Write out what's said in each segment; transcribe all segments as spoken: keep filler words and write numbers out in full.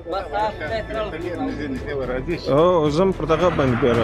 اه uzun Portakal ਪਿਆਰਾ।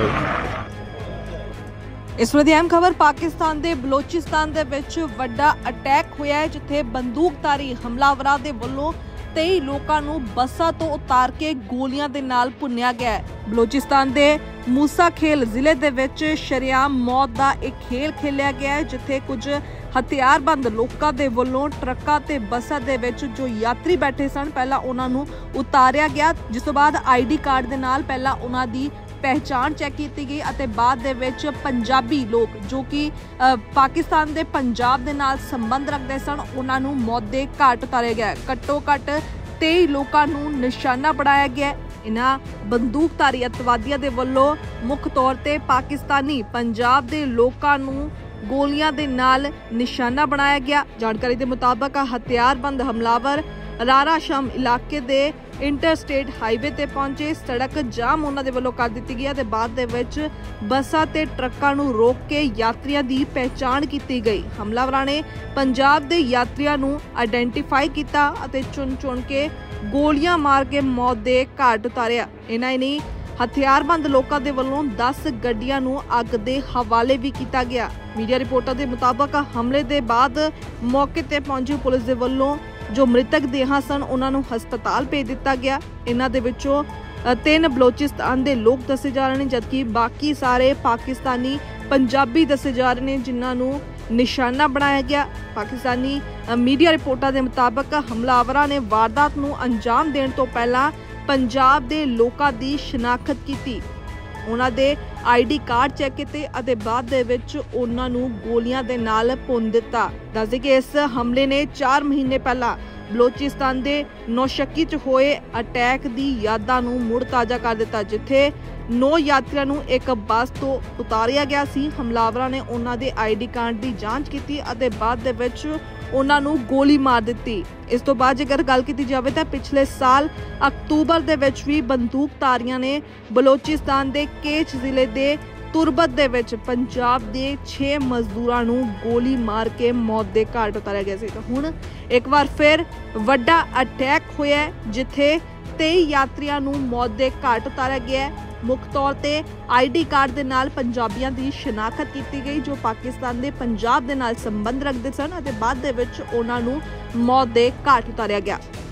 इस ਵੇਲੇ ਦੀ ਅਹਿਮ ਖਬਰ ਪਾਕਿਸਤਾਨ ਦੇ ਬਲੋਚਿਸਤਾਨ ਦੇ ਵਿੱਚ ਵੱਡਾ ਅਟੈਕ ਹੋਇਆ ਹੈ, ਜਿੱਥੇ ਬੰਦੂਕਧਾਰੀ ਹਮਲਾਵਰਾਂ ਦੇ ਵੱਲੋਂ तेई लोगों ਨੂੰ ਬੱਸਾਂ ਤੋਂ ਉਤਾਰ ਕੇ ਗੋਲੀਆਂ ਦੇ ਨਾਲ ਭੁੰਨਿਆ ਗਿਆ ਹੈ। ਬਲੋਚਿਸਤਾਨ ਦੇ ਮੂਸਾ ਖੇਲ ਜ਼ਿਲ੍ਹੇ ਦੇ ਵਿੱਚ ਸ਼ਰੇਆਮ ਮੌਤ ਦਾ ਇੱਕ ਖੇਲ ਖੇਲਿਆ ਗਿਆ ਹੈ, ਜਿੱਥੇ ਕੁਝ ਹਥਿਆਰਬੰਦ ਲੋਕਾਂ ਦੇ ਵੱਲੋਂ ਟਰੱਕਾਂ ਤੇ ਬੱਸਾਂ ਦੇ ਵਿੱਚ ਜੋ ਯਾਤਰੀ ਬੈਠੇ ਸਨ ਪਹਿਲਾਂ ਉਹਨਾਂ ਨੂੰ ਉਤਾਰਿਆ ਗਿਆ, ਜਿਸ ਤੋਂ ਬਾਅਦ ਆਈਡੀ ਕਾਰਡ ਦੇ ਨਾਲ ਪਹਿਲਾਂ ਉਹਨਾਂ ਦੀ ਪਹਿचान चेक की गई ਅਤੇ बाद ਦੇ ਵਿੱਚ पंजाबी लोग जो कि पाकिस्तान ਦੇ पंजाब ਦੇ ਨਾਲ संबंध रखते सन ਉਹਨਾਂ ਨੂੰ मौत ਦੇ घाट उतारे गया। घट्टो घट तेई लोगों ਨੂੰ निशाना बनाया गया। इन्हां बंदूकधारी अतवादियों ਦੇ ਵੱਲੋਂ मुख तौर ਤੇ पाकिस्तानी पंजाब ਦੇ ਲੋਕਾਂ ਨੂੰ गोलियां ਦੇ ਨਾਲ निशाना बनाया गया। जानकारी के मुताबिक हथियारबंद हमलावर रारा शम इलाके ਦੇ इंटरस्टेट हाईवे ਤੇ ਪਹੁੰਚੇ। सड़क जाम ਉਹਨਾਂ ਦੇ ਵੱਲੋਂ ਕਰ ਦਿੱਤੀ ਗਈ ਤੇ ਬਾਅਦ ਦੇ ਵਿੱਚ ਬੱਸਾਂ ਤੇ ਟਰੱਕਾਂ ਨੂੰ ਰੋਕ ਕੇ ਯਾਤਰੀਆਂ ਦੀ ਪਹਿਚਾਣ ਕੀਤੀ ਗਈ। ਹਮਲਾਵਰਾਂ ਨੇ ਪੰਜਾਬ ਦੇ ਯਾਤਰੀਆਂ ਨੂੰ ਆਇਡੈਂਟੀਫਾਈ ਕੀਤਾ ਅਤੇ ਚੁਣ-ਚੁਣ ਕੇ ਗੋਲੀਆਂ ਮਾਰ ਕੇ ਮੌਤ ਦੇ ਘਾਟ ਉਤਾਰਿਆ। ਇਹਨਾਂ ਹੀ ਨਹੀਂ, ਹਥਿਆਰਬੰਦ ਲੋਕਾਂ ਦੇ ਵੱਲੋਂ ਦਸ ਗੱਡੀਆਂ ਨੂੰ ਅੱਗ ਦੇ ਹਵਾਲੇ ਵੀ ਕੀਤਾ ਗਿਆ। ਮੀਡੀਆ ਰਿਪੋਰਟਾਂ ਦੇ ਮੁਤਾਬਕ ਹਮਲੇ ਦੇ ਬਾਅਦ ਮੌਕੇ ਤੇ ਪਹੁੰਚੀ ਪੁਲਿਸ ਦੇ ਵੱਲੋਂ जो मृतक देहां सन उन्हां नूं हस्पताल भेज दिता गया। इन्हां दे विचों तीन बलोचिस्तान दे लोग दसे जा रहे हैं, जबकि बाकी सारे पाकिस्तानी पंजाबी दसे जा रहे हैं जिन्हां नूं निशाना बनाया गया। पाकिस्तानी मीडिया रिपोर्टां दे मुताबिक हमलावरां ने वारदात नूं अंजाम देण तों पहलां पंजाब दे लोकां दी शनाखत कीती, ਉਹਨਾਂ ਦੇ ਆਈਡੀ ਕਾਰਡ ਚੈੱਕ ਕੀਤੇ ਅਤੇ ਬਾਅਦ ਦੇ ਵਿੱਚ ਉਹਨਾਂ ਨੂੰ ਗੋਲੀਆਂ ਦੇ ਨਾਲ ਭੁੰਨ ਦਿੱਤਾ। ਦੱਸਦੇ ਕਿ ਇਸ ਹਮਲੇ ਨੇ ਚਾਰ ਮਹੀਨੇ ਪਹਿਲਾਂ ਬਲੋਚਿਸਤਾਨ ਦੇ ਨੌਸ਼ੱਕੀ 'ਚ ਹੋਏ ਅਟੈਕ ਦੀ ਯਾਦਾਂ ਨੂੰ ਮੁੜ ਤਾਜ਼ਾ ਕਰ ਦਿੱਤਾ, ਜਿੱਥੇ ਨੌ ਯਾਤਰੀਆਂ ਨੂੰ ਇੱਕ ਬੱਸ ਤੋਂ ਉਤਾਰਿਆ ਗਿਆ ਸੀ। ਹਮਲਾਵਰਾਂ ਨੇ ਉਹਨਾਂ ਦੇ ਆਈਡੀ ਕਾਰਡ ਦੀ ਜਾਂਚ ਕੀਤੀ ਅਤੇ ਬਾਅਦ ਦੇ ਵਿੱਚ ਉਹਨਾਂ ਨੂੰ ਗੋਲੀ ਮਾਰ ਦਿੱਤੀ। ਇਸ ਤੋਂ ਬਾਅਦ ਜੇਕਰ ਗੱਲ ਕੀਤੀ ਜਾਵੇ ਤਾਂ ਪਿਛਲੇ ਸਾਲ ਅਕਤੂਬਰ ਦੇ ਵਿੱਚ ਵੀ ਬੰਦੂਕਧਾਰੀਆਂ ਨੇ ਬਲੋਚਿਸਤਾਨ ਦੇ ਕੇਚ ਜ਼ਿਲ੍ਹੇ ਦੇ ਤੁਰਬਤ ਦੇ ਵਿੱਚ ਪੰਜਾਬ ਦੇ ਛੇ ਮਜ਼ਦੂਰਾਂ ਨੂੰ ਗੋਲੀ ਮਾਰ ਕੇ ਮੌਤ ਦੇ ਘਾਟ ਉਤਾਰਿਆ ਗਿਆ ਸੀ। ਤਾਂ ਹੁਣ ਇੱਕ ਵਾਰ ਫਿਰ ਵੱਡਾ ਅਟੈਕ ਹੋਇਆ, ਜਿੱਥੇ तेई यात्रियों ਨੂੰ मौत के घाट उतारा गया है। मुख तौर ते आईडी कार्ड के नाल पंजाबियों की शनाखत की गई जो पाकिस्तान के पंजाब के नाल संबंध रखते सन, बाद दे विच उन्हां नूं मौत के घाट उतारिया गया।